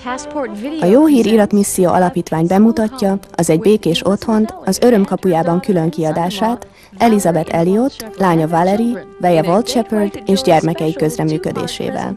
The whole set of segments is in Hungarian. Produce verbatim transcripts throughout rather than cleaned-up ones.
A Jó Hír Iratmisszió Alapítvány bemutatja az Egy békés otthont, az Öröm kapujában külön kiadását, Elizabeth Elliot, lánya Valerie, veje Walt Shepard és gyermekei közreműködésével.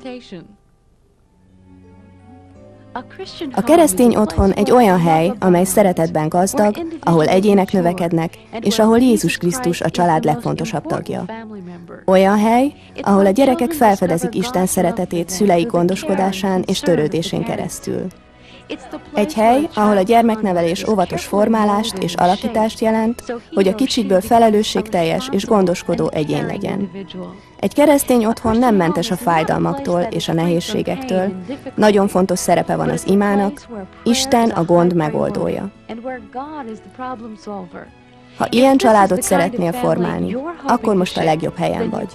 A keresztény otthon egy olyan hely, amely szeretetben gazdag, ahol egyének növekednek, és ahol Jézus Krisztus a család legfontosabb tagja. Olyan hely, ahol a gyerekek felfedezik Isten szeretetét szülei gondoskodásán és törődésén keresztül. Egy hely, ahol a gyermeknevelés óvatos formálást és alakítást jelent, hogy a kicsikből felelősségteljes és gondoskodó egyén legyen. Egy keresztény otthon nem mentes a fájdalmaktól és a nehézségektől. Nagyon fontos szerepe van az imának, Isten a gond megoldója. Ha ilyen családot szeretnél formálni, akkor most a legjobb helyen vagy.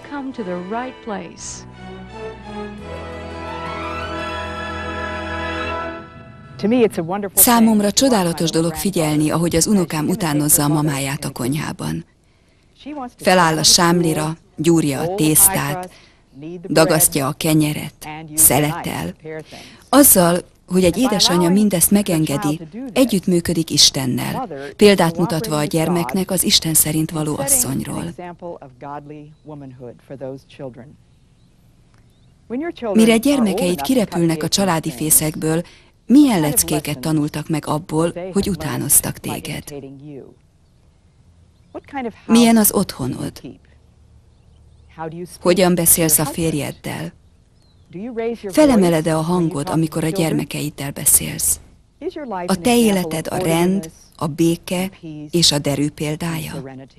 Számomra csodálatos dolog figyelni, ahogy az unokám utánozza a mamáját a konyhában. Feláll a sámlira, gyúrja a tésztát, dagasztja a kenyeret, szeletel. Azzal, hogy egy édesanyja mindezt megengedi, együttműködik Istennel, példát mutatva a gyermeknek az Isten szerint való asszonyról. Mire gyermekeid kirepülnek a családi fészekből, milyen leckéket tanultak meg abból, hogy utánoztak téged? Milyen az otthonod? Hogyan beszélsz a férjeddel? Felemeled-e a hangod, amikor a gyermekeiddel beszélsz? A te életed a rend, a béke és a derű példája?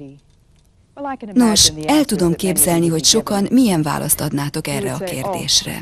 Nos, el tudom képzelni, hogy sokan milyen választ adnátok erre a kérdésre.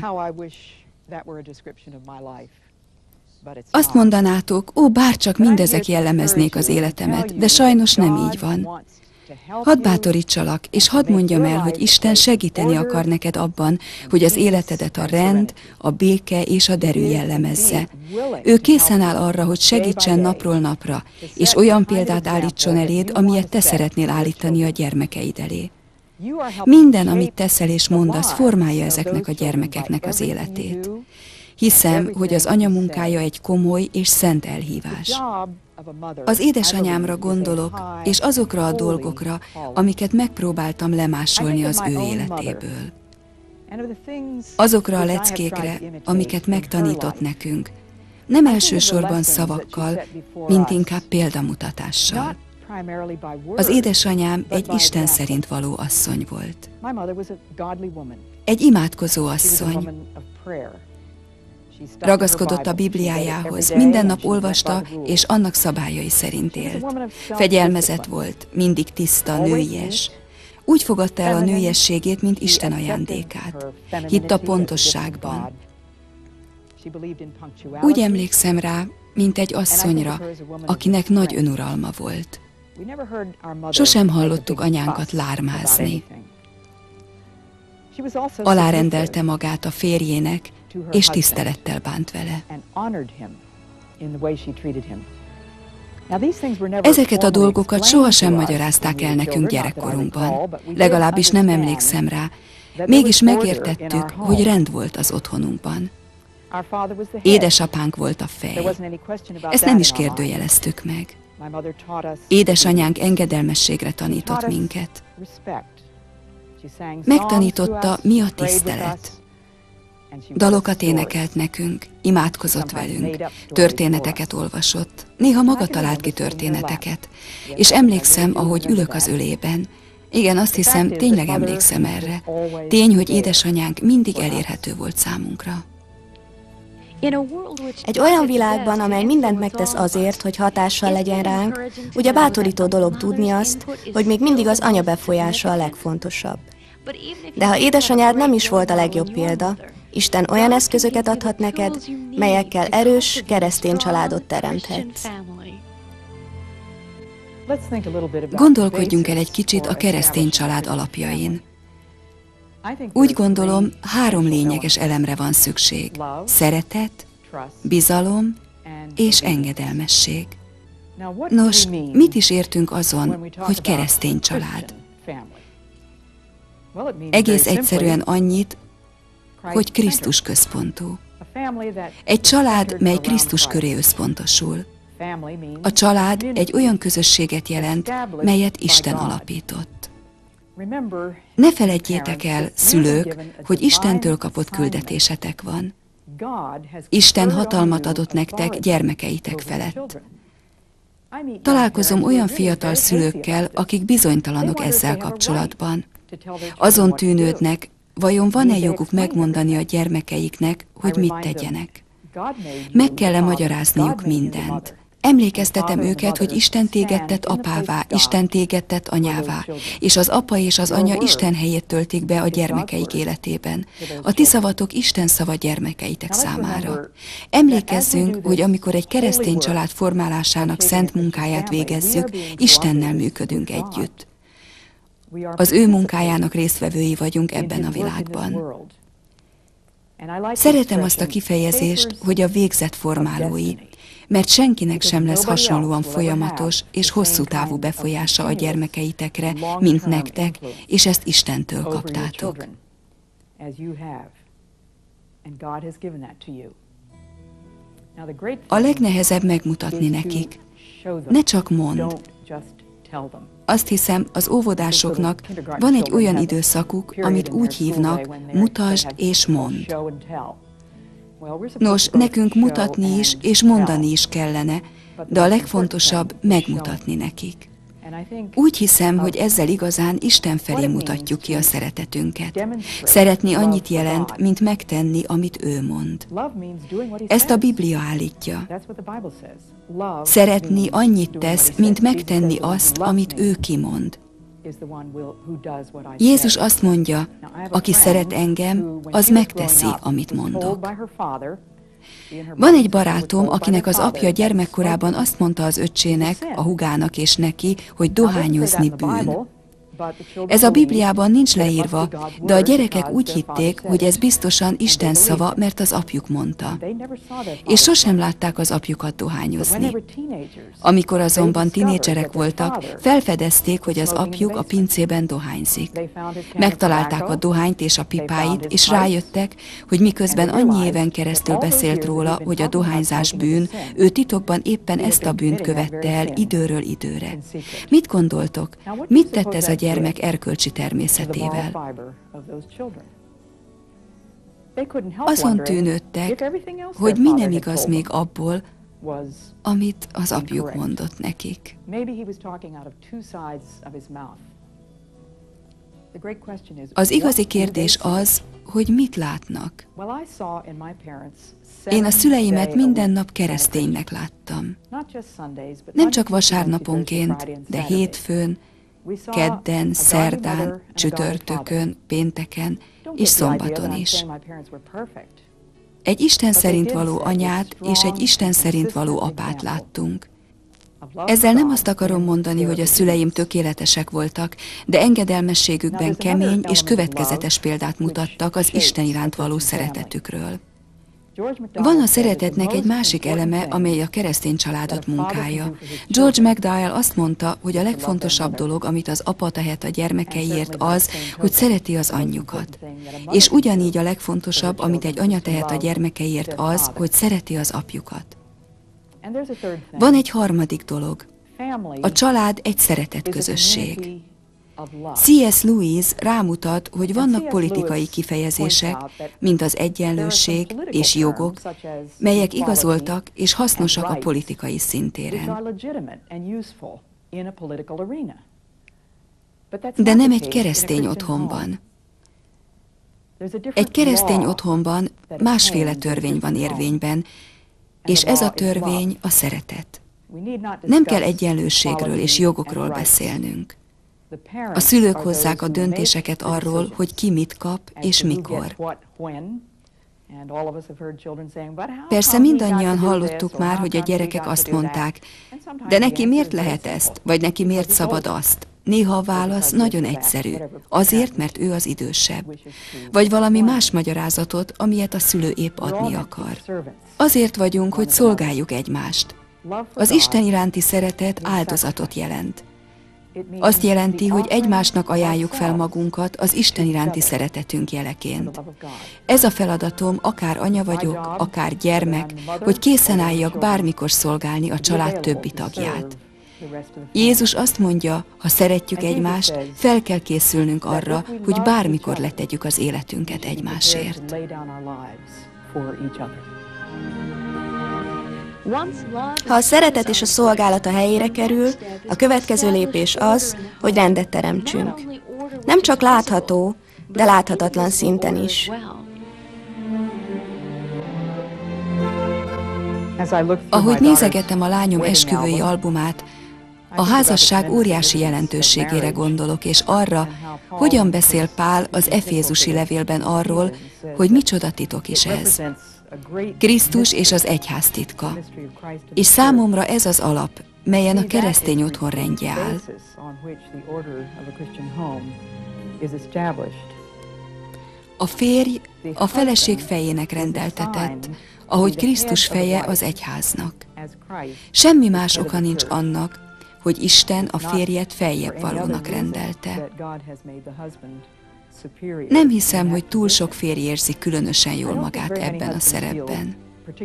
Azt mondanátok, ó, bárcsak mindezek jellemeznék az életemet, de sajnos nem így van. Hadd bátorítsalak, és hadd mondjam el, hogy Isten segíteni akar neked abban, hogy az életedet a rend, a béke és a derű jellemezze. Ő készen áll arra, hogy segítsen napról napra, és olyan példát állítson eléd, amilyet te szeretnél állítani a gyermekeid elé. Minden, amit teszel és mondasz, formálja ezeknek a gyermekeknek az életét. Hiszem, hogy az anyamunkája egy komoly és szent elhívás. Az édesanyámra gondolok, és azokra a dolgokra, amiket megpróbáltam lemásolni az ő életéből. Azokra a leckékre, amiket megtanított nekünk, nem elsősorban szavakkal, mint inkább példamutatással. Az édesanyám egy Isten szerint való asszony volt. Egy imádkozó asszony. Ragaszkodott a Bibliájához, minden nap olvasta, és annak szabályai szerint élt. Fegyelmezett volt, mindig tiszta, nőies. Úgy fogadta el a nőiességét, mint Isten ajándékát. Hitt a pontosságban. Úgy emlékszem rá, mint egy asszonyra, akinek nagy önuralma volt. Sosem hallottuk anyánkat lármázni. Alárendelte magát a férjének, és tisztelettel bánt vele. Ezeket a dolgokat sohasem magyarázták el nekünk gyerekkorunkban, legalábbis nem emlékszem rá, mégis megértettük, hogy rend volt az otthonunkban. Édesapánk volt a fej. Ezt nem is kérdőjeleztük meg. Édesanyánk engedelmességre tanított minket. Megtanította, mi a tisztelet. Dalokat énekelt nekünk, imádkozott velünk, történeteket olvasott, néha maga talált ki történeteket, és emlékszem, ahogy ülök az ölében. Igen, azt hiszem, tényleg emlékszem erre. Tény, hogy édesanyánk mindig elérhető volt számunkra. Egy olyan világban, amely mindent megtesz azért, hogy hatással legyen ránk, ugye bátorító dolog tudni azt, hogy még mindig az anya befolyása a legfontosabb. De ha édesanyád nem is volt a legjobb példa, Isten olyan eszközöket adhat neked, melyekkel erős, keresztény családot teremthetsz. Gondolkodjunk el egy kicsit a keresztény család alapjain. Úgy gondolom, három lényeges elemre van szükség. Szeretet, bizalom és engedelmesség. Nos, mit is értünk azon, hogy keresztény család? Egész egyszerűen annyit, hogy Krisztus központú. Egy család, mely Krisztus köré összpontosul. A család egy olyan közösséget jelent, melyet Isten alapított. Ne feledjétek el, szülők, hogy Istentől kapott küldetésetek van. Isten hatalmat adott nektek gyermekeitek felett. Találkozom olyan fiatal szülőkkel, akik bizonytalanok ezzel kapcsolatban. Azon tűnődnek, vajon van-e joguk megmondani a gyermekeiknek, hogy mit tegyenek. Meg kell-e magyarázniuk mindent. Emlékeztetem őket, hogy Isten téged tett apává, Isten téged tett anyává, és az apa és az anya Isten helyét töltik be a gyermekeik életében. A ti szavatok Isten szava gyermekeitek számára. Emlékezzünk, hogy amikor egy keresztény család formálásának szent munkáját végezzük, Istennel működünk együtt. Az ő munkájának résztvevői vagyunk ebben a világban. Szeretem azt a kifejezést, hogy a végzet formálói, mert senkinek sem lesz hasonlóan folyamatos és hosszú távú befolyása a gyermekeitekre, mint nektek, és ezt Istentől kaptátok. A legnehezebb megmutatni nekik. Ne csak mondd. Azt hiszem, az óvodásoknak van egy olyan időszakuk, amit úgy hívnak, mutasd és mondd. Nos, nekünk mutatni is és mondani is kellene, de a legfontosabb megmutatni nekik. Úgy hiszem, hogy ezzel igazán Isten felé mutatjuk ki a szeretetünket. Szeretni annyit jelent, mint megtenni, amit ő mond. Ezt a Biblia állítja. Szeretni annyit tesz, mint megtenni azt, amit ő kimond. Jézus azt mondja, aki szeret engem, az megteszi, amit mondok. Van egy barátom, akinek az apja gyermekkorában azt mondta az öccsének, a húgának és neki, hogy dohányozni bűn. Ez a Bibliában nincs leírva, de a gyerekek úgy hitték, hogy ez biztosan Isten szava, mert az apjuk mondta. És sosem látták az apjukat dohányozni. Amikor azonban tinédzserek voltak, felfedezték, hogy az apjuk a pincében dohányzik. Megtalálták a dohányt és a pipáit, és rájöttek, hogy miközben annyi éven keresztül beszélt róla, hogy a dohányzás bűn, ő titokban éppen ezt a bűnt követte el időről időre. Mit gondoltok? Mit tett ez a gyermek erkölcsi természetével? Azon tűnődtek, hogy mi nem igaz még abból, amit az apjuk mondott nekik. Az igazi kérdés az, hogy mit látnak. Én a szüleimet minden nap kereszténynek láttam. Nem csak vasárnaponként, de hétfőn, kedden, szerdán, csütörtökön, pénteken és szombaton is. Egy Isten szerint való anyát és egy Isten szerint való apát láttunk. Ezzel nem azt akarom mondani, hogy a szüleim tökéletesek voltak, de engedelmességükben kemény és következetes példát mutattak az Isten iránt való szeretetükről. Van a szeretetnek egy másik eleme, amely a keresztény családot munkálja. George MacDowell azt mondta, hogy a legfontosabb dolog, amit az apa tehet a gyermekeiért az, hogy szereti az anyjukat. És ugyanígy a legfontosabb, amit egy anya tehet a gyermekeiért az, hogy szereti az apjukat. Van egy harmadik dolog. A család egy szeretetközösség. C S Lewis rámutat, hogy vannak politikai kifejezések, mint az egyenlőség és jogok, melyek igazoltak és hasznosak a politikai szintéren. De nem egy keresztény otthonban. Egy keresztény otthonban másféle törvény van érvényben, és ez a törvény a szeretet. Nem kell egyenlőségről és jogokról beszélnünk. A szülők hozzák a döntéseket arról, hogy ki mit kap és mikor. Persze mindannyian hallottuk már, hogy a gyerekek azt mondták, de neki miért lehet ezt, vagy neki miért szabad azt? Néha a válasz nagyon egyszerű, azért, mert ő az idősebb. Vagy valami más magyarázatot, amilyet a szülő épp adni akar. Azért vagyunk, hogy szolgáljuk egymást. Az Isten iránti szeretet áldozatot jelent. Azt jelenti, hogy egymásnak ajánljuk fel magunkat az Isten iránti szeretetünk jeleként. Ez a feladatom, akár anya vagyok, akár gyermek, hogy készen álljak bármikor szolgálni a család többi tagját. Jézus azt mondja, ha szeretjük egymást, fel kell készülnünk arra, hogy bármikor letegyük az életünket egymásért. Ha a szeretet és a szolgálat a helyére kerül, a következő lépés az, hogy rendet teremtsünk. Nem csak látható, de láthatatlan szinten is. Ahogy nézegetem a lányom esküvői albumát, a házasság óriási jelentőségére gondolok, és arra, hogyan beszél Pál az Efézusi levélben arról, hogy micsoda titok is ez. Krisztus és az egyház titka. És számomra ez az alap, melyen a keresztény otthon rendje áll. A férj a feleség fejének rendeltetett, ahogy Krisztus feje az egyháznak. Semmi más oka nincs annak, hogy Isten a férjet feljebb valónak rendelte. Nem hiszem, hogy túl sok férj érzi különösen jól magát ebben a szerepben.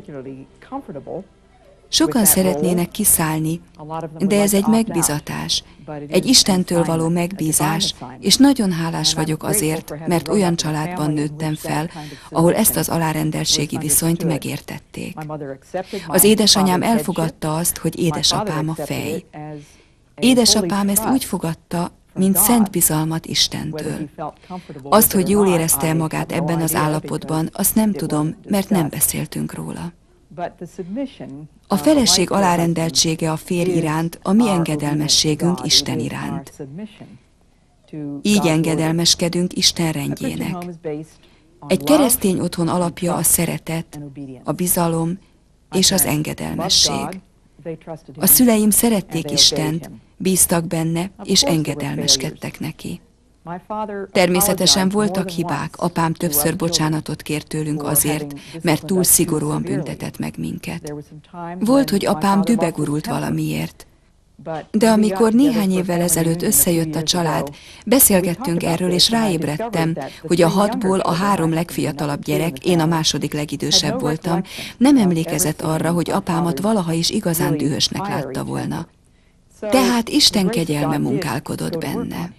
Sokan szeretnének kiszállni, de ez egy megbízatás, egy Istentől való megbízás, és nagyon hálás vagyok azért, mert olyan családban nőttem fel, ahol ezt az alárendeltségi viszonyt megértették. Az édesanyám elfogadta azt, hogy édesapám a fej. Édesapám ezt úgy fogadta, mint szent bizalmat Istentől. Azt, hogy jól érezte magát ebben az állapotban, azt nem tudom, mert nem beszéltünk róla. A feleség alárendeltsége a férj iránt, a mi engedelmességünk Isten iránt. Így engedelmeskedünk Isten rendjének. Egy keresztény otthon alapja a szeretet, a bizalom és az engedelmesség. A szüleim szerették Istent, bíztak benne, és engedelmeskedtek neki. Természetesen voltak hibák, apám többször bocsánatot kért tőlünk azért, mert túl szigorúan büntetett meg minket. Volt, hogy apám dübegurult valamiért. De amikor néhány évvel ezelőtt összejött a család, beszélgettünk erről, és ráébredtem, hogy a hatból a három legfiatalabb gyerek, én a második legidősebb voltam, nem emlékezett arra, hogy apámat valaha is igazán dühösnek látta volna. Tehát Isten kegyelme munkálkodott benne.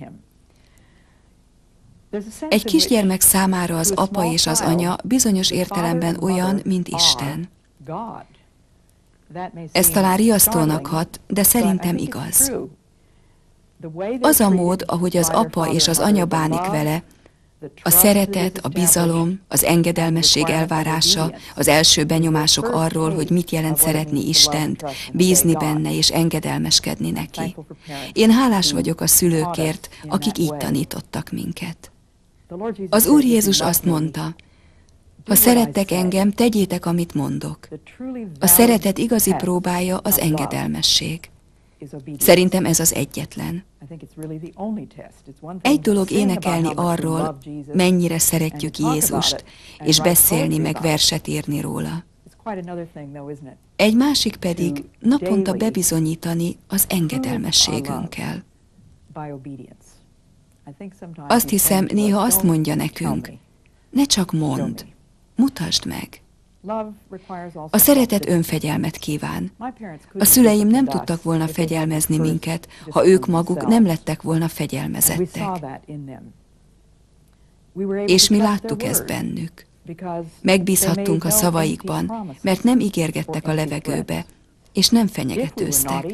Egy kisgyermek számára az apa és az anya bizonyos értelemben olyan, mint Isten. Ez talán riasztónak hat, de szerintem igaz. Az a mód, ahogy az apa és az anya bánik vele, a szeretet, a bizalom, az engedelmesség elvárása, az első benyomások arról, hogy mit jelent szeretni Istent, bízni benne és engedelmeskedni neki. Én hálás vagyok a szülőkért, akik így tanítottak minket. Az Úr Jézus azt mondta, ha szerettek engem, tegyétek, amit mondok. A szeretet igazi próbája az engedelmesség. Szerintem ez az egyetlen. Egy dolog énekelni arról, mennyire szeretjük Jézust, és beszélni meg verset írni róla. Egy másik pedig naponta bebizonyítani az engedelmességünkkel. Azt hiszem, néha azt mondja nekünk, ne csak mondd, mutasd meg. A szeretet önfegyelmet kíván. A szüleim nem tudtak volna fegyelmezni minket, ha ők maguk nem lettek volna fegyelmezettek. És mi láttuk ezt bennük. Megbízhattunk a szavaikban, mert nem ígérgettek a levegőbe, és nem fenyegetőztek.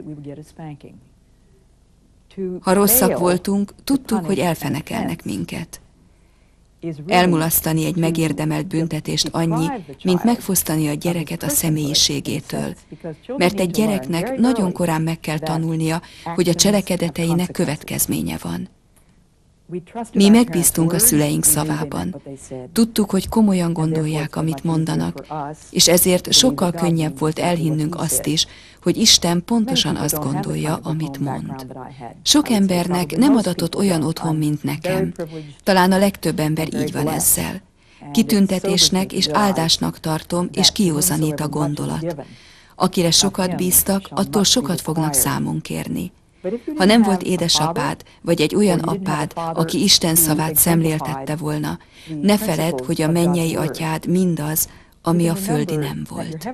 Ha rosszak voltunk, tudtuk, hogy elfenekelnek minket. Elmulasztani egy megérdemelt büntetést annyi, mint megfosztani a gyereket a személyiségétől. Mert egy gyereknek nagyon korán meg kell tanulnia, hogy a cselekedeteinek következménye van. Mi megbíztunk a szüleink szavában. Tudtuk, hogy komolyan gondolják, amit mondanak, és ezért sokkal könnyebb volt elhinnünk azt is, hogy Isten pontosan azt gondolja, amit mond. Sok embernek nem adatott olyan otthon, mint nekem. Talán a legtöbb ember így van ezzel. Kitüntetésnek és áldásnak tartom, és kiózanít a gondolat. Akire sokat bíztak, attól sokat fognak számon kérni. Ha nem volt édesapád, vagy egy olyan apád, aki Isten szavát szemléltette volna, ne feledd, hogy a mennyei atyád mindaz, ami a földi nem volt.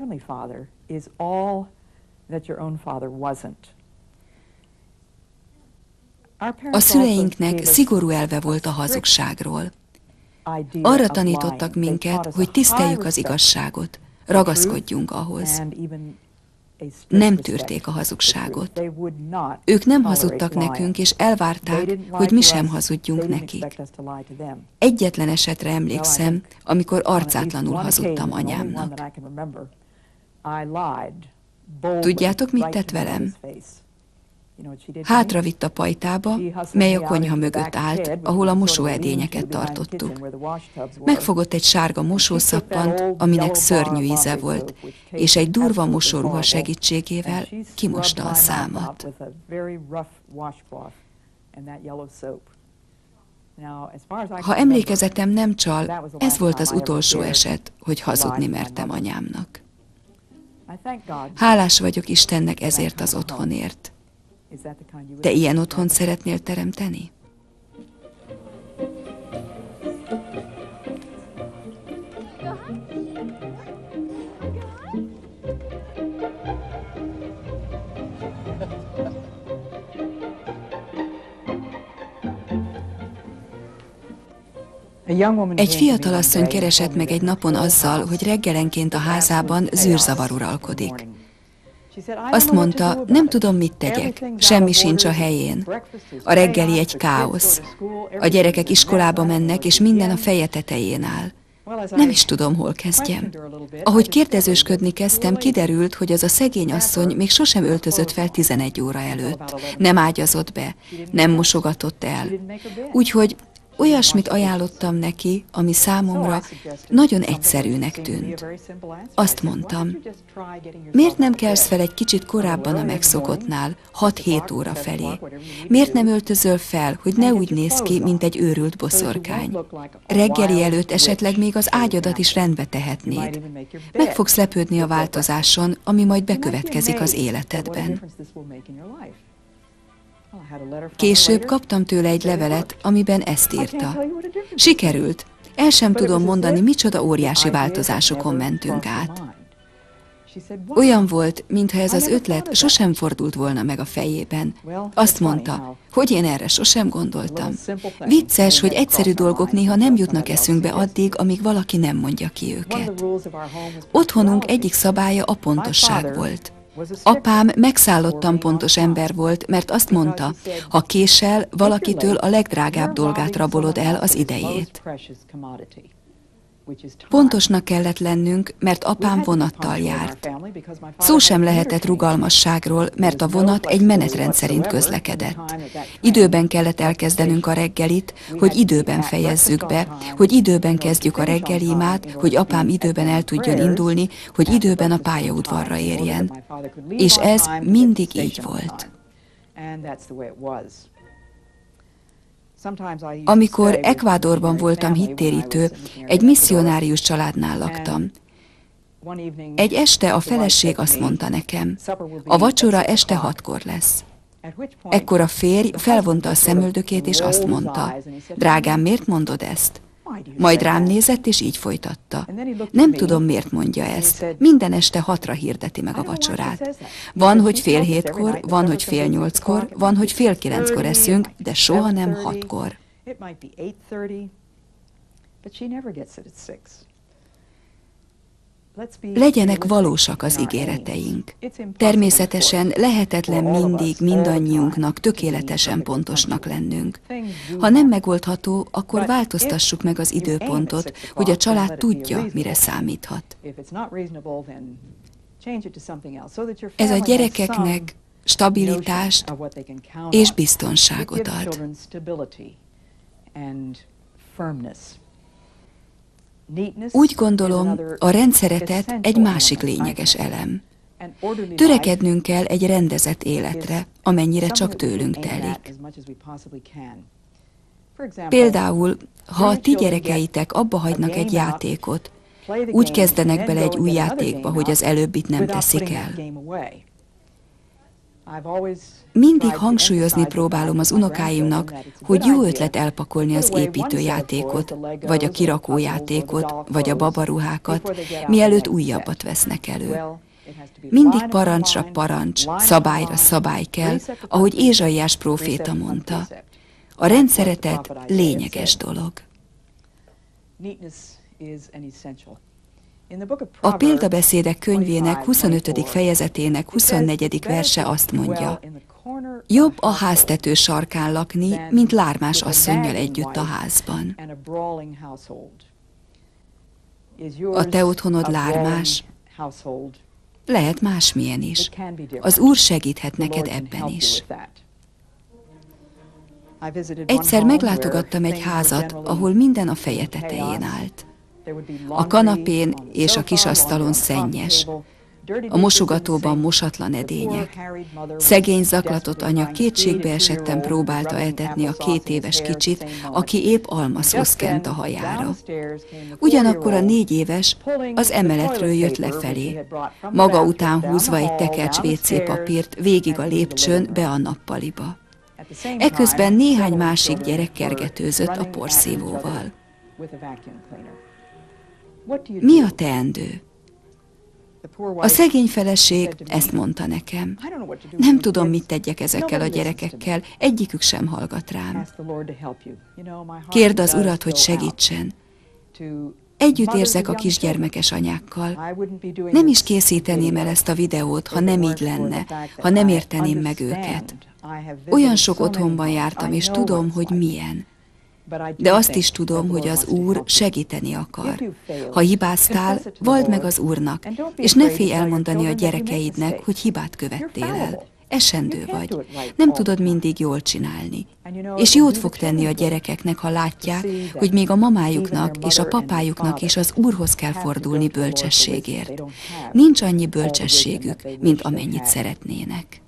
A szüleinknek szigorú elve volt a hazugságról. Arra tanítottak minket, hogy tiszteljük az igazságot, ragaszkodjunk ahhoz. Nem tűrték a hazugságot. Ők nem hazudtak nekünk, és elvárták, hogy mi sem hazudjunk nekik. Egyetlen esetre emlékszem, amikor arcátlanul hazudtam anyámnak. Tudjátok, mit tett velem? Hátravitt a pajtába, mely a konyha mögött állt, ahol a mosóedényeket tartottuk. Megfogott egy sárga mosószappant, aminek szörnyű íze volt, és egy durva mosóruha segítségével kimosta a számat. Ha emlékezetem nem csal, ez volt az utolsó eset, hogy hazudni mertem anyámnak. Hálás vagyok Istennek ezért az otthonért. Te ilyen otthont szeretnél teremteni? Egy fiatalasszony keresett meg egy napon azzal, hogy reggelenként a házában zűrzavar uralkodik. Azt mondta, nem tudom, mit tegyek, semmi sincs a helyén. A reggeli egy káosz. A gyerekek iskolába mennek, és minden a feje tetején áll. Nem is tudom, hol kezdjem. Ahogy kérdezősködni kezdtem, kiderült, hogy az a szegény asszony még sosem öltözött fel tizenegy óra előtt. Nem ágyazott be, nem mosogatott el. Úgyhogy olyasmit ajánlottam neki, ami számomra nagyon egyszerűnek tűnt. Azt mondtam, miért nem kelsz fel egy kicsit korábban a megszokottnál, hat-hét óra felé? Miért nem öltözöl fel, hogy ne úgy néz ki, mint egy őrült boszorkány? Reggeli előtt esetleg még az ágyadat is rendbe tehetnéd. Meg fogsz lepődni a változáson, ami majd bekövetkezik az életedben. Később kaptam tőle egy levelet, amiben ezt írta. Sikerült. El sem tudom mondani, micsoda óriási változásokon mentünk át. Olyan volt, mintha ez az ötlet sosem fordult volna meg a fejében. Azt mondta, hogy én erre sosem gondoltam. Vicces, hogy egyszerű dolgok néha nem jutnak eszünkbe addig, amíg valaki nem mondja ki őket. Otthonunk egyik szabálya a pontosság volt. Apám megszállottan pontos ember volt, mert azt mondta, ha késel, valakitől a legdrágább dolgát rabolod el, az idejét. Pontosnak kellett lennünk, mert apám vonattal járt. Szó sem lehetett rugalmasságról, mert a vonat egy menetrend szerint közlekedett. Időben kellett elkezdenünk a reggelit, hogy időben fejezzük be, hogy időben kezdjük a reggelimát, hogy apám időben el tudjon indulni, hogy időben a pályaudvarra érjen. És ez mindig így volt. Amikor Ecuadorban voltam hittérítő, egy misszionárius családnál laktam. Egy este a feleség azt mondta nekem, a vacsora este hatkor lesz. Ekkor a férj felvonta a szemöldökét, és azt mondta, drágám, miért mondod ezt? Majd rám nézett, és így folytatta. Nem tudom, miért mondja ezt. Minden este hatra hirdeti meg a vacsorát. Van, hogy fél hétkor, van, hogy fél nyolckor, van, hogy fél kilenckor eszünk, de soha nem hatkor. Legyenek valósak az ígéreteink. Természetesen lehetetlen mindig mindannyiunknak tökéletesen pontosnak lennünk. Ha nem megoldható, akkor változtassuk meg az időpontot, hogy a család tudja, mire számíthat. Ez a gyerekeknek stabilitást és biztonságot ad. Úgy gondolom, a rendszeretet egy másik lényeges elem. Törekednünk kell egy rendezett életre, amennyire csak tőlünk telik. Például, ha a ti gyerekeitek abba hagynak egy játékot, úgy kezdenek bele egy új játékba, hogy az előbbit nem teszik el. Mindig hangsúlyozni próbálom az unokáimnak, hogy jó ötlet elpakolni az építőjátékot, vagy a kirakójátékot, vagy a babaruhákat, mielőtt újabbat vesznek elő. Mindig parancsra parancs, szabályra szabály kell, ahogy Ézsaiás próféta mondta. A rendszeretet lényeges dolog. A példabeszédek könyvének huszonötödik fejezetének huszonnegyedik verse azt mondja: jobb a háztető sarkán lakni, mint lármás asszonnyal együtt a házban. A te otthonod lármás, lehet másmilyen is. Az Úr segíthet neked ebben is. Egyszer meglátogattam egy házat, ahol minden a feje tetején állt. A kanapén és a kisasztalon szennyes, a mosogatóban mosatlan edények. Szegény zaklatott anya kétségbe esetten próbálta etetni a két éves kicsit, aki épp almaszhoz kent a hajára. Ugyanakkor a négy éves az emeletről jött lefelé, maga után húzva egy tekercs vé cé papírt végig a lépcsőn be a nappaliba. Eközben néhány másik gyerek kergetőzött a porszívóval. Mi a teendő? A szegény feleség ezt mondta nekem. Nem tudom, mit tegyek ezekkel a gyerekekkel, egyikük sem hallgat rám. Kérd az Urat, hogy segítsen. Együtt érzek a kisgyermekes anyákkal. Nem is készíteném el ezt a videót, ha nem így lenne, ha nem érteném meg őket. Olyan sok otthonban jártam, és tudom, hogy milyen. De azt is tudom, hogy az Úr segíteni akar. Ha hibáztál, valld meg az Úrnak, és ne félj elmondani a gyerekeidnek, hogy hibát követtél el. Esendő vagy. Nem tudod mindig jól csinálni. És jót fog tenni a gyerekeknek, ha látják, hogy még a mamájuknak és a papájuknak is az Úrhoz kell fordulni bölcsességért. Nincs annyi bölcsességük, mint amennyit szeretnének.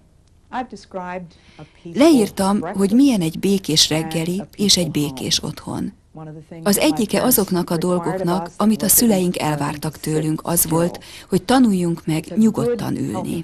Leírtam, hogy milyen egy békés reggeli és egy békés otthon. Az egyike azoknak a dolgoknak, amit a szüleink elvártak tőlünk, az volt, hogy tanuljunk meg nyugodtan ülni.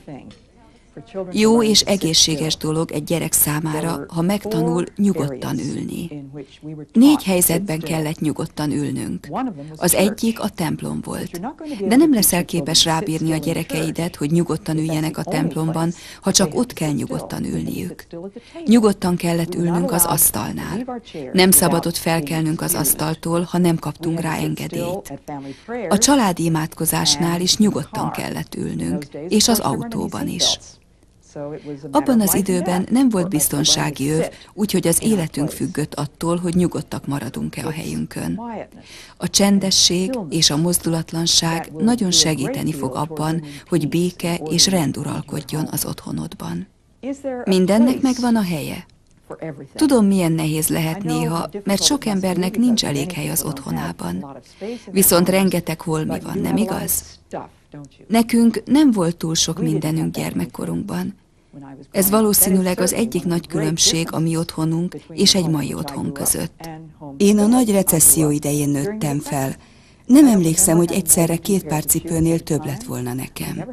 Jó és egészséges dolog egy gyerek számára, ha megtanul nyugodtan ülni. Négy helyzetben kellett nyugodtan ülnünk. Az egyik a templom volt. De nem leszel képes rábírni a gyerekeidet, hogy nyugodtan üljenek a templomban, ha csak ott kell nyugodtan ülniük. Nyugodtan kellett ülnünk az asztalnál. Nem szabadott felkelnünk az asztaltól, ha nem kaptunk rá engedélyt. A családi imádkozásnál is nyugodtan kellett ülnünk, és az autóban is. Abban az időben nem volt biztonsági öv, úgyhogy az életünk függött attól, hogy nyugodtak maradunk-e a helyünkön. A csendesség és a mozdulatlanság nagyon segíteni fog abban, hogy béke és rend uralkodjon az otthonodban. Mindennek megvan a helye. Tudom, milyen nehéz lehet néha, mert sok embernek nincs elég hely az otthonában. Viszont rengeteg holmi van, nem igaz? Nekünk nem volt túl sok mindenünk gyermekkorunkban. Ez valószínűleg az egyik nagy különbség a mi otthonunk és egy mai otthon között. Én a nagy recesszió idején nőttem fel. Nem emlékszem, hogy egyszerre két pár cipőnél több lett volna nekem.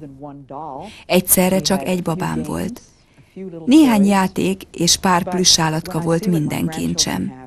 Egyszerre csak egy babám volt. Néhány játék és pár plüss állatka volt minden kincsem.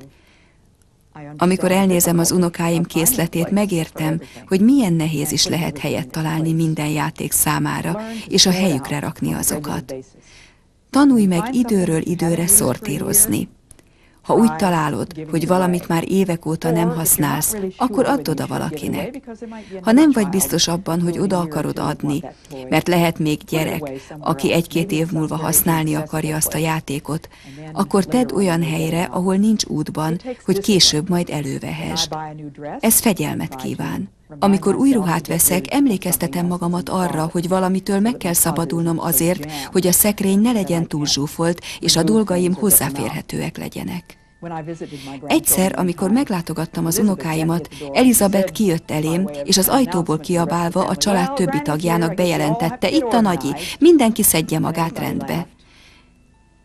Amikor elnézem az unokáim készletét, megértem, hogy milyen nehéz is lehet helyet találni minden játék számára, és a helyükre rakni azokat. Tanulj meg időről időre szortírozni. Ha úgy találod, hogy valamit már évek óta nem használsz, akkor add oda valakinek. Ha nem vagy biztos abban, hogy oda akarod adni, mert lehet még gyerek, aki egy-két év múlva használni akarja azt a játékot, akkor tedd olyan helyre, ahol nincs útban, hogy később majd elővehesd. Ez fegyelmet kíván. Amikor új ruhát veszek, emlékeztetem magamat arra, hogy valamitől meg kell szabadulnom azért, hogy a szekrény ne legyen túl zsúfolt, és a dolgaim hozzáférhetőek legyenek. Egyszer, amikor meglátogattam az unokáimat, Elizabeth kijött elém, és az ajtóból kiabálva a család többi tagjának bejelentette: itt a nagyi, mindenki szedje magát rendbe.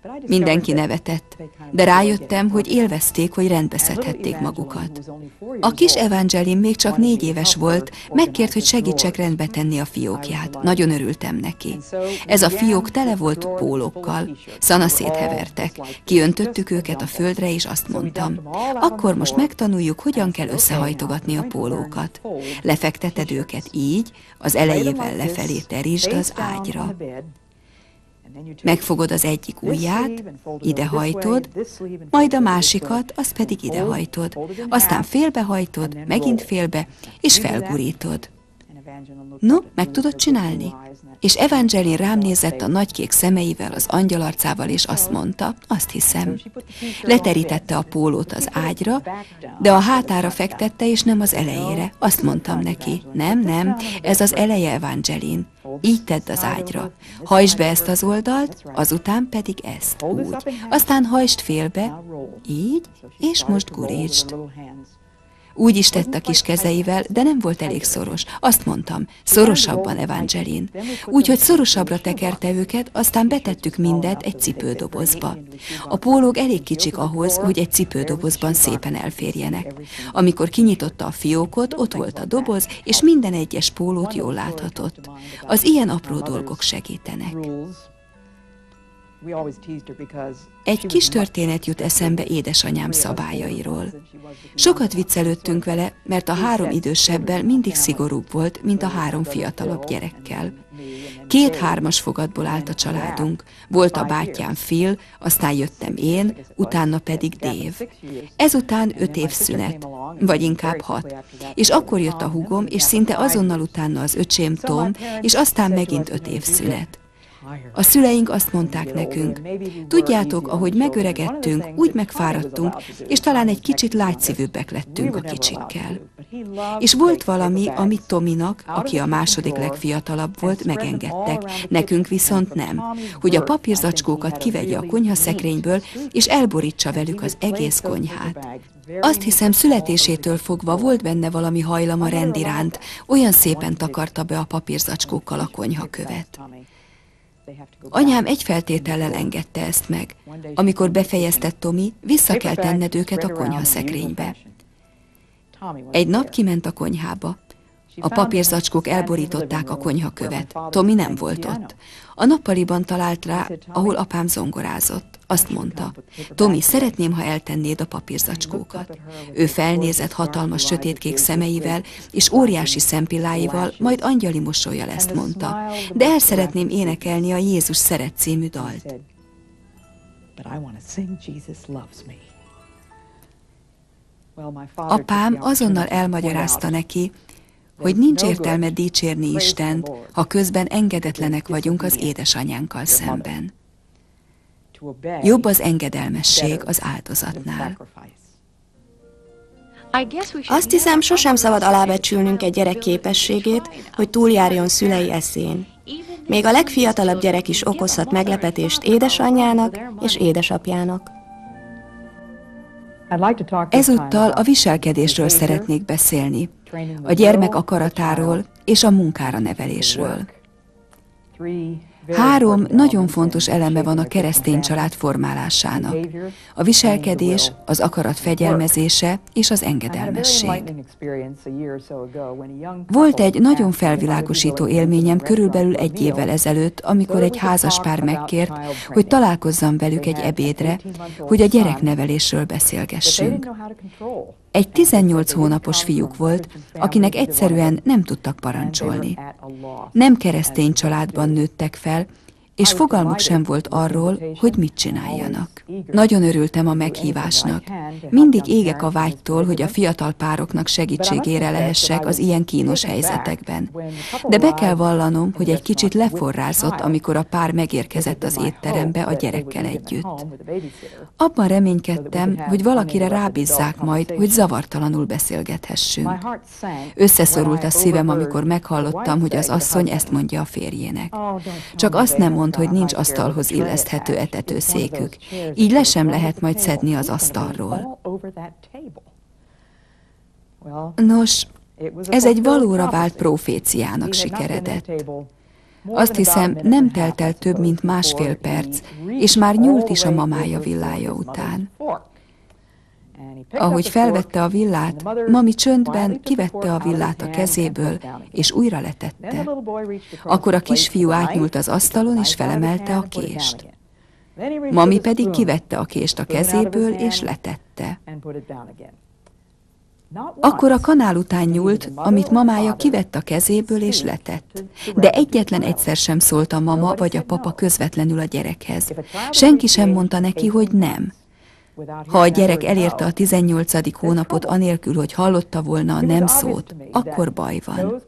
Mindenki nevetett, de rájöttem, hogy élvezték, hogy rendbe szedhették magukat. A kis Evangeline még csak négy éves volt, megkért, hogy segítsek rendbe tenni a fiókját. Nagyon örültem neki. Ez a fiók tele volt pólókkal. Szanaszét hevertek. Kiöntöttük őket a földre, és azt mondtam, akkor most megtanuljuk, hogyan kell összehajtogatni a pólókat. Lefekteted őket így, az elejével lefelé terítsd az ágyra. Megfogod az egyik ujját, idehajtod, majd a másikat, azt pedig idehajtod. Aztán félbehajtod, megint félbe, és felgurítod. No, meg tudod csinálni? És Evangeline rám nézett a nagykék szemeivel, az angyalarcával, és azt mondta, azt hiszem. Leterítette a pólót az ágyra, de a hátára fektette, és nem az elejére. Azt mondtam neki, nem, nem, ez az eleje, Evangeline. Így tedd az ágyra. Hajtsd be ezt az oldalt, azután pedig ezt, úgy. Aztán hajtsd félbe, így, és most gurítsd. Úgy is tett a kis kezeivel, de nem volt elég szoros. Azt mondtam, szorosabban, Evangeline. Úgyhogy szorosabbra tekerte őket, aztán betettük mindet egy cipődobozba. A pólók elég kicsik ahhoz, hogy egy cipődobozban szépen elférjenek. Amikor kinyitotta a fiókot, ott volt a doboz, és minden egyes pólót jól láthatott. Az ilyen apró dolgok segítenek. Egy kis történet jut eszembe édesanyám szabályairól. Sokat viccelődtünk vele, mert a három idősebbel mindig szigorúbb volt, mint a három fiatalabb gyerekkel. Két hármas fogatból állt a családunk. Volt a bátyám Phil, aztán jöttem én, utána pedig Dave. Ezután öt év szünet, vagy inkább hat. És akkor jött a húgom, és szinte azonnal utána az öcsém Tom, és aztán megint öt év szünet. A szüleink azt mondták nekünk, tudjátok, ahogy megöregedtünk, úgy megfáradtunk, és talán egy kicsit lágyszívűbbek lettünk a kicsikkel. És volt valami, amit Tominak, aki a második legfiatalabb volt, megengedtek, nekünk viszont nem, hogy a papírzacskókat kivegye a konyhaszekrényből, és elborítsa velük az egész konyhát. Azt hiszem, születésétől fogva volt benne valami hajlama rend iránt, olyan szépen takarta be a papírzacskókkal a konyhakövet. Anyám egy feltétellel engedte ezt meg. Amikor befejezte Tommy, vissza kell tenned őket a konyhaszekrénybe. Egy nap kiment a konyhába. A papírzacskók elborították a konyhakövet. Tommy nem volt ott. A nappaliban talált rá, ahol apám zongorázott. Azt mondta, Tommy, szeretném, ha eltennéd a papírzacskókat. Ő felnézett hatalmas sötétkék szemeivel és óriási szempilláival, majd angyali mosollyal ezt mondta. De el szeretném énekelni a Jézus szeret című dalt. Apám azonnal elmagyarázta neki, hogy nincs értelme dicsérni Istent, ha közben engedetlenek vagyunk az édesanyánkkal szemben. Jobb az engedelmesség az áldozatnál. Azt hiszem, sosem szabad alábecsülnünk egy gyerek képességét, hogy túljárjon szülei eszén. Még a legfiatalabb gyerek is okozhat meglepetést édesanyjának és édesapjának. Ezúttal a viselkedésről szeretnék beszélni, a gyermek akaratáról és a munkára nevelésről. Három nagyon fontos eleme van a keresztény család formálásának. A viselkedés, az akarat fegyelmezése és az engedelmesség. Volt egy nagyon felvilágosító élményem körülbelül egy évvel ezelőtt, amikor egy házaspár megkért, hogy találkozzam velük egy ebédre, hogy a gyereknevelésről beszélgessünk. Egy tizennyolc hónapos fiúk volt, akinek egyszerűen nem tudtak parancsolni. Nem keresztény családban nőttek fel, és fogalmuk sem volt arról, hogy mit csináljanak. Nagyon örültem a meghívásnak. Mindig égek a vágytól, hogy a fiatal pároknak segítségére lehessek az ilyen kínos helyzetekben. De be kell vallanom, hogy egy kicsit leforrázott, amikor a pár megérkezett az étterembe a gyerekkel együtt. Abban reménykedtem, hogy valakire rábízzák majd, hogy zavartalanul beszélgethessünk. Összeszorult a szívem, amikor meghallottam, hogy az asszony ezt mondja a férjének. Csak azt nem mondta, hogy nincs asztalhoz illeszthető etetőszékük. Így le sem lehet majd szedni az asztalról. Nos, ez egy valóra vált proféciának sikeredett. Azt hiszem, nem telt el több, mint másfél perc, és már nyúlt is a mamája villája után. Ahogy felvette a villát, mami csöndben kivette a villát a kezéből, és újra letette. Akkor a kisfiú átnyúlt az asztalon, és felemelte a kést. Mami pedig kivette a kést a kezéből, és letette. Akkor a kanál után nyúlt, amit mamája kivett a kezéből és letett. De egyetlen egyszer sem szólt a mama vagy a papa közvetlenül a gyerekhez. Senki sem mondta neki, hogy nem. Ha a gyerek elérte a tizennyolcadik hónapot anélkül, hogy hallotta volna a nem szót, akkor baj van.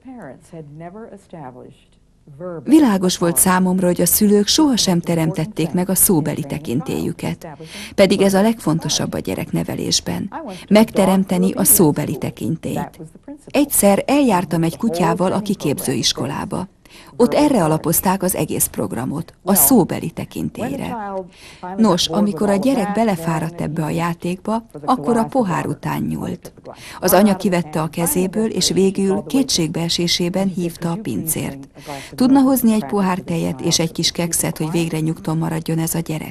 Világos volt számomra, hogy a szülők sohasem teremtették meg a szóbeli tekintélyüket, pedig ez a legfontosabb a gyereknevelésben, megteremteni a szóbeli tekintélyt. Egyszer eljártam egy kutyával a kiképzőiskolába. Ott erre alapozták az egész programot, a szóbeli tekintélyre. Nos, amikor a gyerek belefáradt ebbe a játékba, akkor a pohár után nyúlt. Az anya kivette a kezéből, és végül kétségbeesésében hívta a pincért. Tudna hozni egy pohár tejet és egy kis kekszet, hogy végre nyugton maradjon ez a gyerek?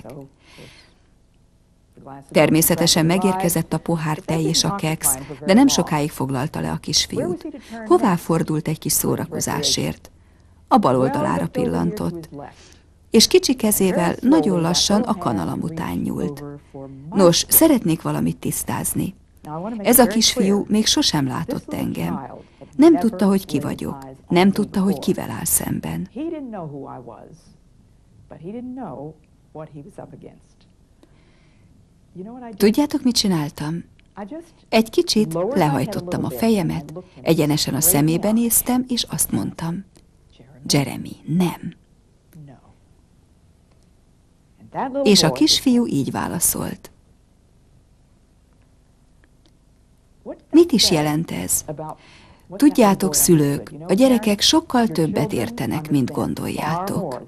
Természetesen megérkezett a pohár tej és a keksz, de nem sokáig foglalta le a kisfiút. Hová fordult egy kis szórakozásért? A bal oldalára pillantott, és kicsi kezével nagyon lassan a kanalam után nyúlt. Nos, szeretnék valamit tisztázni. Ez a kisfiú még sosem látott engem. Nem tudta, hogy ki vagyok. Nem tudta, hogy kivel áll szemben. Tudjátok, mit csináltam? Egy kicsit lehajtottam a fejemet, egyenesen a szemébe néztem, és azt mondtam: Jeremy, nem. És a kisfiú így válaszolt. Mit is jelent ez? Tudjátok, szülők, a gyerekek sokkal többet értenek, mint gondoljátok.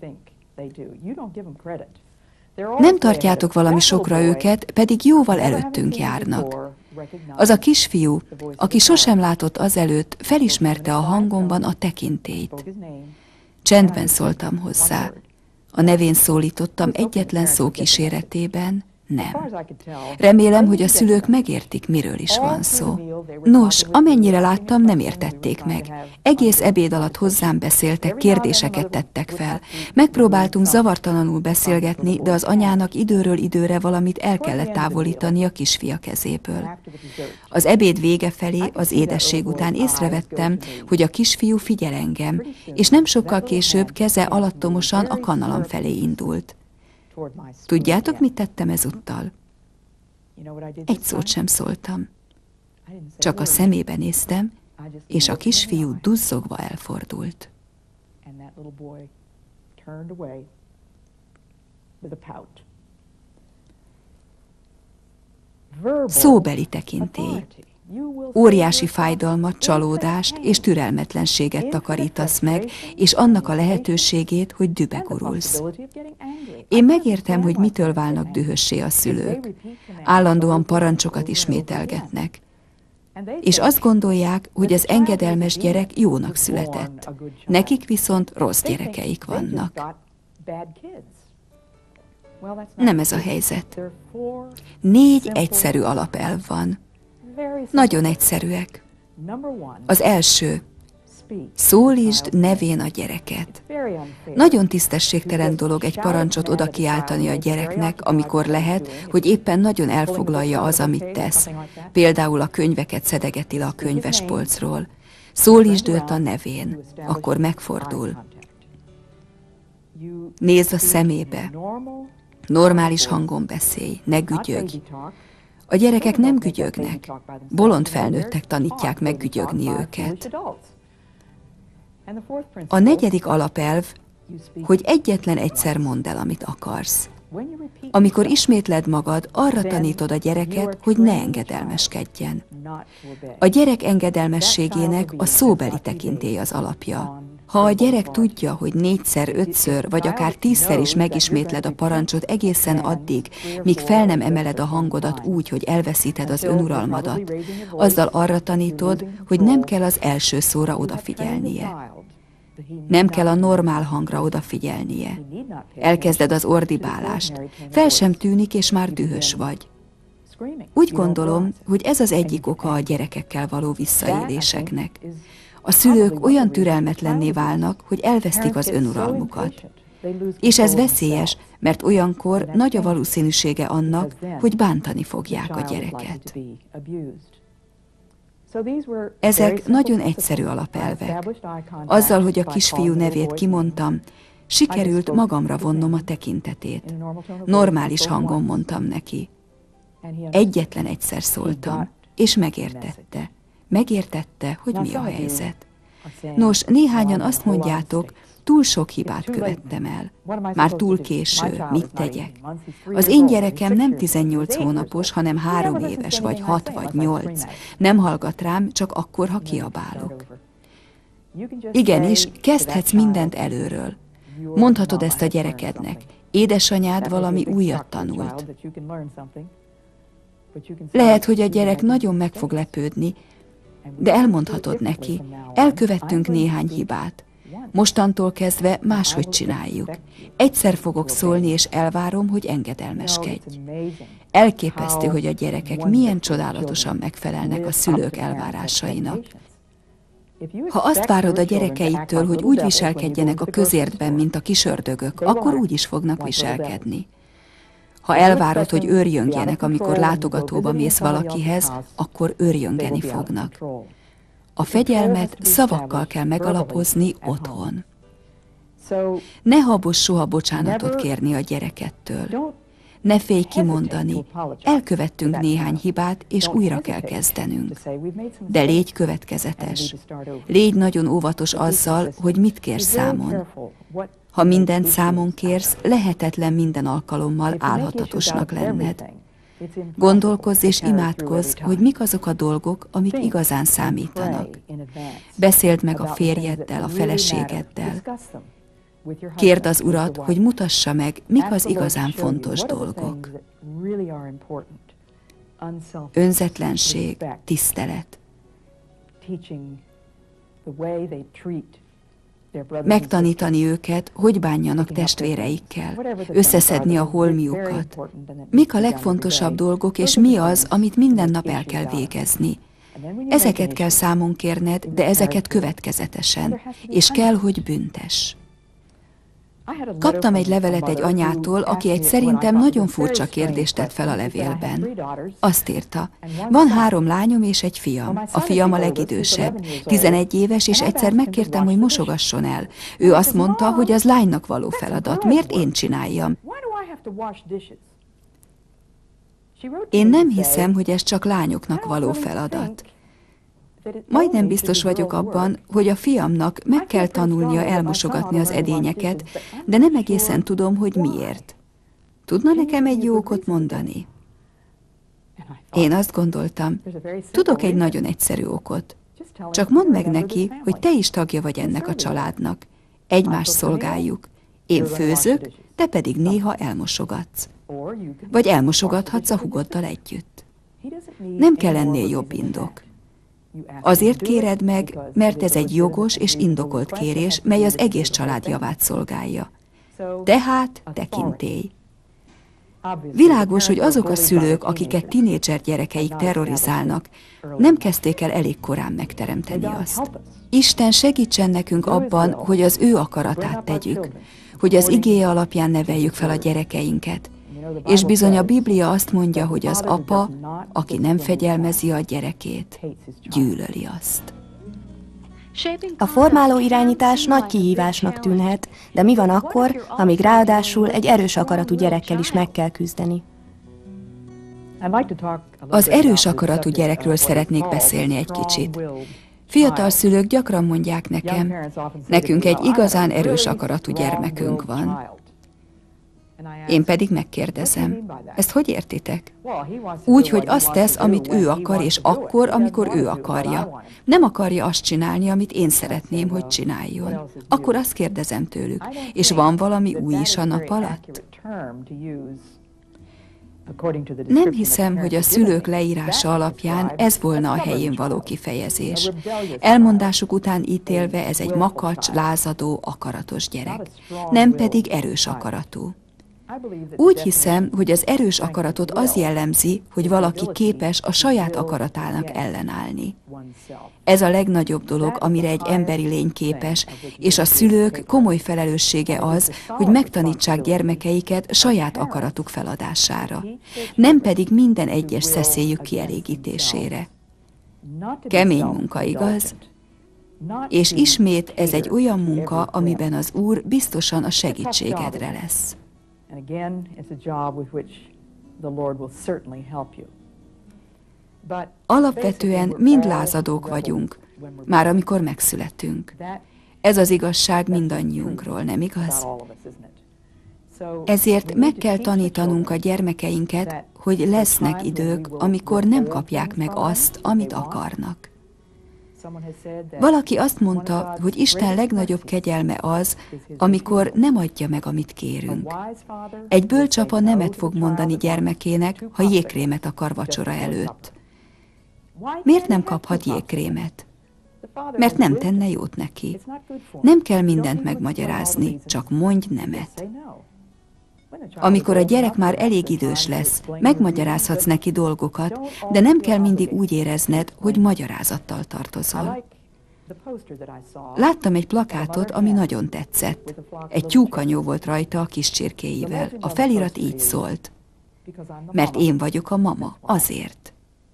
Nem tartjátok valami sokra őket, pedig jóval előttünk járnak. Az a kisfiú, aki sosem látott azelőtt, felismerte a hangomban a tekintélyt. Csendben szóltam hozzá. A nevén szólítottam egyetlen szó kíséretében, nem. Remélem, hogy a szülők megértik, miről is van szó. Nos, amennyire láttam, nem értették meg. Egész ebéd alatt hozzám beszéltek, kérdéseket tettek fel. Megpróbáltunk zavartalanul beszélgetni, de az anyának időről időre valamit el kellett távolítani a kisfia kezéből. Az ebéd vége felé, az édesség után észrevettem, hogy a kisfiú figyel engem, és nem sokkal később keze alattomosan a kanalam felé indult. Tudjátok, mit tettem ezúttal? Egy szót sem szóltam. Csak a szemébe néztem, és a kisfiú duzzogva elfordult. Szóbeli tekintély. Óriási fájdalmat, csalódást és türelmetlenséget takarítasz meg, és annak a lehetőségét, hogy dühbe gurulsz. Én megértem, hogy mitől válnak dühössé a szülők. Állandóan parancsokat ismételgetnek. És azt gondolják, hogy az engedelmes gyerek jónak született. Nekik viszont rossz gyerekeik vannak. Nem ez a helyzet. Négy egyszerű alapelv van. Nagyon egyszerűek. Az első, szólítsd nevén a gyereket. Nagyon tisztességtelen dolog egy parancsot oda kiáltani a gyereknek, amikor lehet, hogy éppen nagyon elfoglalja az, amit tesz. Például a könyveket szedegeti le a könyvespolcról. Szólítsd őt a nevén, akkor megfordul. Nézz a szemébe. Normális hangon beszélj, ne gügyögj. A gyerekek nem gügyögnek. Bolond felnőttek tanítják meg gügyögni őket. A negyedik alapelv, hogy egyetlen egyszer mondd el, amit akarsz. Amikor ismétled magad, arra tanítod a gyereket, hogy ne engedelmeskedjen. A gyerek engedelmességének a szóbeli tekintély az alapja. Ha a gyerek tudja, hogy négyszer, ötször, vagy akár tízszer is megismétled a parancsot egészen addig, míg fel nem emeled a hangodat úgy, hogy elveszíted az önuralmadat, azzal arra tanítod, hogy nem kell az első szóra odafigyelnie. Nem kell a normál hangra odafigyelnie. Elkezded az ordibálást. Fel sem tűnik, és már dühös vagy. Úgy gondolom, hogy ez az egyik oka a gyerekekkel való visszaéléseknek. A szülők olyan türelmetlenné válnak, hogy elvesztik az önuralmukat. És ez veszélyes, mert olyankor nagy a valószínűsége annak, hogy bántani fogják a gyereket. Ezek nagyon egyszerű alapelvek. Azzal, hogy a kisfiú nevét kimondtam, sikerült magamra vonnom a tekintetét. Normális hangon mondtam neki. Egyetlen egyszer szóltam, és megértette. Megértette, hogy mi a helyzet. Nos, néhányan azt mondjátok, túl sok hibát követtem el. Már túl késő, mit tegyek? Az én gyerekem nem tizennyolc hónapos, hanem három éves, vagy hat, vagy nyolc. Nem hallgat rám, csak akkor, ha kiabálok. Igenis, kezdhetsz mindent előről. Mondhatod ezt a gyerekednek. Édesanyád valami újat tanult. Lehet, hogy a gyerek nagyon meg fog lepődni, de elmondhatod neki, elkövettünk néhány hibát. Mostantól kezdve máshogy csináljuk. Egyszer fogok szólni, és elvárom, hogy engedelmeskedj. Elképesztő, hogy a gyerekek milyen csodálatosan megfelelnek a szülők elvárásainak. Ha azt várod a gyerekeitől, hogy úgy viselkedjenek a közértben, mint a kisördögök, akkor úgy is fognak viselkedni. Ha elvárod, hogy őrjöngjenek, amikor látogatóba mész valakihez, akkor őrjöngeni fognak. A fegyelmet szavakkal kell megalapozni otthon. Ne habos soha bocsánatot kérni a gyerekettől. Ne félj kimondani, elkövettünk néhány hibát, és újra kell kezdenünk. De légy következetes. Légy nagyon óvatos azzal, hogy mit kérsz számon. Ha mindent számon kérsz, lehetetlen minden alkalommal álhatatosnak lenned. Gondolkozz és imádkozz, hogy mik azok a dolgok, amik igazán számítanak. Beszéld meg a férjeddel, a feleségeddel. Kérd az Urat, hogy mutassa meg, mik az igazán fontos dolgok. Önzetlenség, tisztelet. Megtanítani őket, hogy bánjanak testvéreikkel, összeszedni a holmiukat. Mik a legfontosabb dolgok, és mi az, amit minden nap el kell végezni. Ezeket kell számon kérned, de ezeket következetesen, és kell, hogy büntess. Kaptam egy levelet egy anyától, aki egy szerintem nagyon furcsa kérdést tett fel a levélben. Azt írta, van három lányom és egy fiam. A fiam a legidősebb, tizenegy éves, és egyszer megkértem, hogy mosogasson el. Ő azt mondta, hogy az lánynak való feladat. Miért én csináljam? Én nem hiszem, hogy ez csak lányoknak való feladat. Majdnem biztos vagyok abban, hogy a fiamnak meg kell tanulnia elmosogatni az edényeket, de nem egészen tudom, hogy miért. Tudna nekem egy jó okot mondani? Én azt gondoltam, tudok egy nagyon egyszerű okot. Csak mondd meg neki, hogy te is tagja vagy ennek a családnak. Egymást szolgáljuk. Én főzök, te pedig néha elmosogatsz. Vagy elmosogathatsz a húgoddal együtt. Nem kell ennél jobb indok. Azért kéred meg, mert ez egy jogos és indokolt kérés, mely az egész család javát szolgálja. Tehát tekintély. Világos, hogy azok a szülők, akiket tinédzser gyerekeik terrorizálnak, nem kezdték el elég korán megteremteni azt. Isten segítsen nekünk abban, hogy az ő akaratát tegyük, hogy az igéje alapján neveljük fel a gyerekeinket, és bizony a Biblia azt mondja, hogy az apa, aki nem fegyelmezi a gyerekét, gyűlöli azt. A formáló irányítás nagy kihívásnak tűnhet, de mi van akkor, ha még ráadásul egy erős akaratú gyerekkel is meg kell küzdeni? Az erős akaratú gyerekről szeretnék beszélni egy kicsit. Fiatal szülők gyakran mondják nekem, nekünk egy igazán erős akaratú gyermekünk van. Én pedig megkérdezem, ezt hogy értitek? Úgy, hogy azt tesz, amit ő akar, és akkor, amikor ő akarja. Nem akarja azt csinálni, amit én szeretném, hogy csináljon. Akkor azt kérdezem tőlük, és van valami új is a nap alatt? Nem hiszem, hogy a szülők leírása alapján ez volna a helyén való kifejezés. Elmondásuk után ítélve ez egy makacs, lázadó, akaratos gyerek, nem pedig erős akaratú. Úgy hiszem, hogy az erős akaratot az jellemzi, hogy valaki képes a saját akaratának ellenállni. Ez a legnagyobb dolog, amire egy emberi lény képes, és a szülők komoly felelőssége az, hogy megtanítsák gyermekeiket saját akaratuk feladására, nem pedig minden egyes szeszélyük kielégítésére. Kemény munka, igaz? És ismét ez egy olyan munka, amiben az Úr biztosan a segítségedre lesz. And again, it's a job with which the Lord will certainly help you. But alapvetően mind lázadók vagyunk, már amikor megszületünk. Ez az igazság mindannyiunkról, nem igaz? Ezért meg kell tanítanunk a gyermekeinket, hogy lesznek idők, amikor nem kapják meg azt, amit akarnak. Valaki azt mondta, hogy Isten legnagyobb kegyelme az, amikor nem adja meg, amit kérünk. Egy bölcs apa nemet fog mondani gyermekének, ha jégkrémet akar vacsora előtt. Miért nem kaphat jégkrémet? Mert nem tenne jót neki. Nem kell mindent megmagyarázni, csak mondj nemet. Amikor a gyerek már elég idős lesz, megmagyarázhatsz neki dolgokat, de nem kell mindig úgy érezned, hogy magyarázattal tartozol. Láttam egy plakátot, ami nagyon tetszett. Egy tyúkanyó volt rajta a kis csirkéivel. A felirat így szólt: mert én vagyok a mama, azért.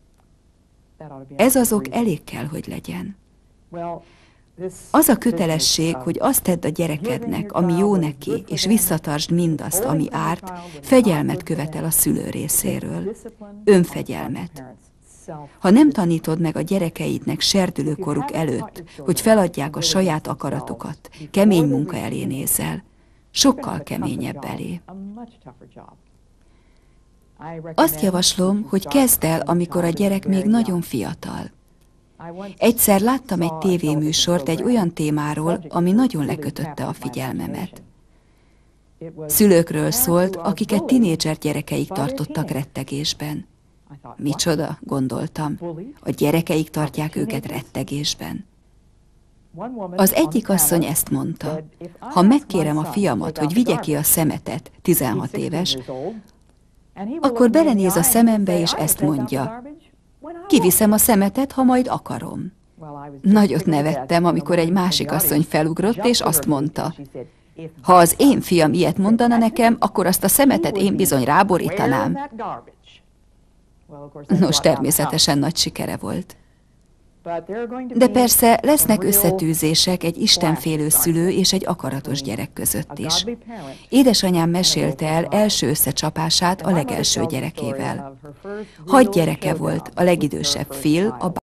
Ez azok elég kell, hogy legyen. Az a kötelesség, hogy azt tedd a gyerekednek, ami jó neki, és visszatartsd mindazt, ami árt, fegyelmet követel a szülő részéről. Önfegyelmet. Ha nem tanítod meg a gyerekeidnek serdülőkoruk előtt, hogy feladják a saját akaratokat, kemény munka elé nézel, sokkal keményebb elé. Azt javaslom, hogy kezd el, amikor a gyerek még nagyon fiatal. Egyszer láttam egy tévéműsort egy olyan témáról, ami nagyon lekötötte a figyelmemet. Szülőkről szólt, akiket tinédzser gyerekeik tartottak rettegésben. Micsoda, gondoltam, a gyerekeik tartják őket rettegésben. Az egyik asszony ezt mondta: ha megkérem a fiamat, hogy vigye ki a szemetet, tizenhat éves, akkor belenéz a szemembe és ezt mondja: kiviszem a szemetet, ha majd akarom. Nagyot nevettem, amikor egy másik asszony felugrott, és azt mondta: ha az én fiam ilyet mondana nekem, akkor azt a szemetet én bizony ráborítanám. Nos, természetesen nagy sikere volt. De persze lesznek összetűzések egy istenfélő szülő és egy akaratos gyerek között is. Édesanyám mesélte el első összecsapását a legelső gyerekével. Hat gyereke volt, a legidősebb Phil, a